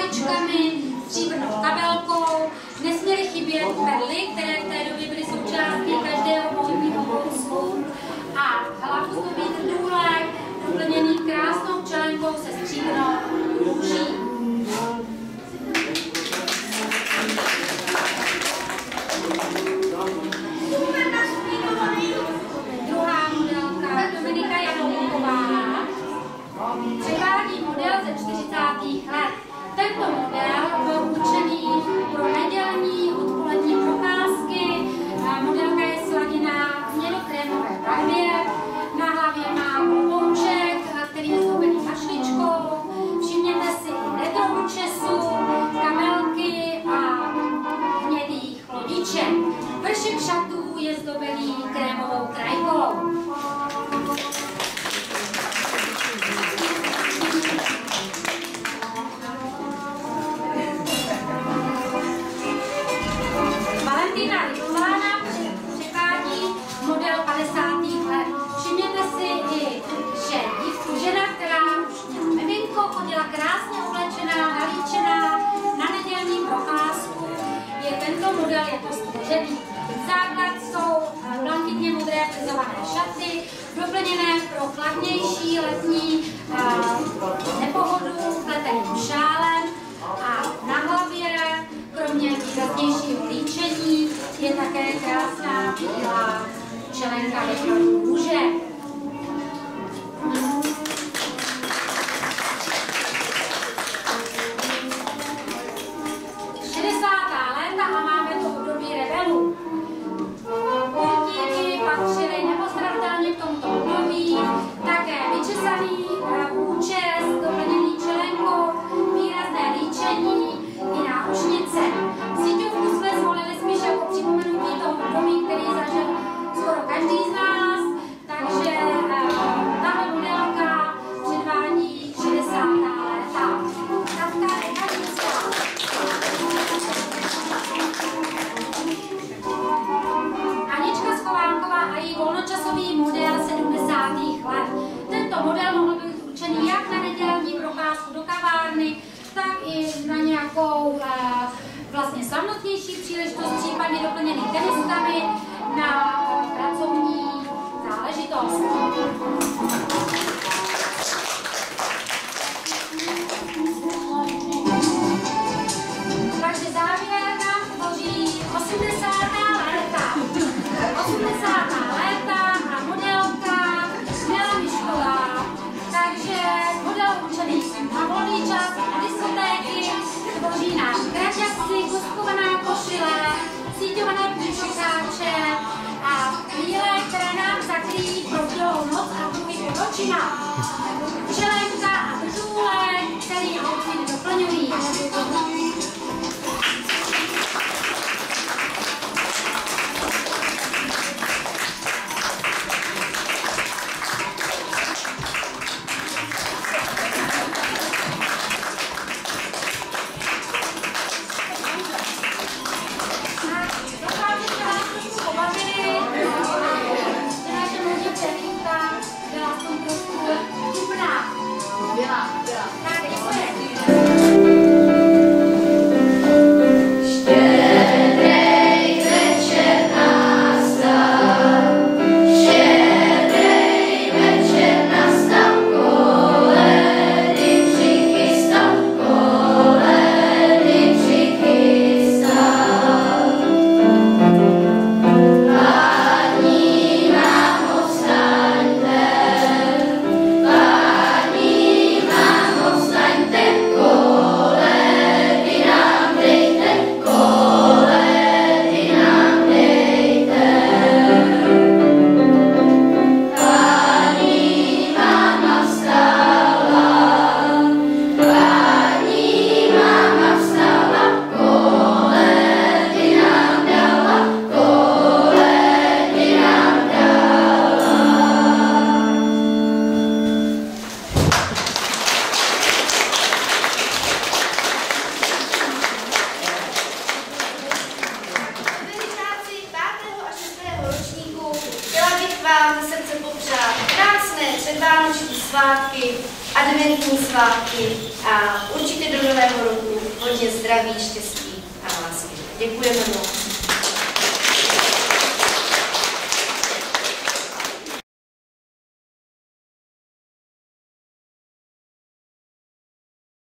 paličkami, stříbrnou kabelkou, nesměly chybět perly, které v té době byly součástí každého módního kousku a hlavu zdobí trdůlek, doplněný krásnou čelenkou se stříbrnou růží. Druhá modelka Dominika Janouková převádí model ze 40. let. Tento model byl určený pro nedělní odpolední procházky. Modelka je sladěná v hnědokrémové barvě. Na hlavě má klobouček, který je zdobený mašličkou. Všimněte si i retro účesu, kabelky a hnědých lodiček. Vršek šatů je zdobený krémovou krajkou. Valentína Lidována převádí model 50. let. Všimněte si i, že žena, která už měla miminko, chodila krásně oblečená, nalíčená na nedělní procházku. Je tento model jako střežený. Základ jsou blankitně modré frizované šaty, doplněné pro chladnější letní nepohodu pleteným šálem a na hlavě, kromě výraznějšího líčení, je také krásná bílá čelenka ve tvaru růže. A máme to období rebelů. Puntíky patřily nepozdravitelně k tomuto období, také vyčesaný účes, doplněný čelenkou, výrazné líčení i náušnice. Síťovku jsme zvolili spíš jako připomenutí toho období, který zažil skoro každý z nás, takže tahle modelka předvádí 60. léta. Katka Ekanická. Anička Schovánková a její volnočasový model 70. let. Tento model mohl být určený jak na nedělní procházku do kavárny, tak i na nějakou vlastně slavnostnější příležitost, případně doplněný teniskami na pracovní záležitost. Takže závěr nám tvoří 80. léta. 80. léta a modelka Nela Mišková. Takže model určený na volný čas, na diskotéky, tvoří nám kraťasy, kostkovaná košile, síťované půjčokáče a chvíle, které nám zakryjí prozdolou noc a druhý pod očima. Čelenka a trdůlek, který outfit doplňují. vám ze srdce popřát krásné předvánoční svátky, adventní svátky a určitě do nového roku hodně zdraví, štěstí a lásky. Děkujeme moc.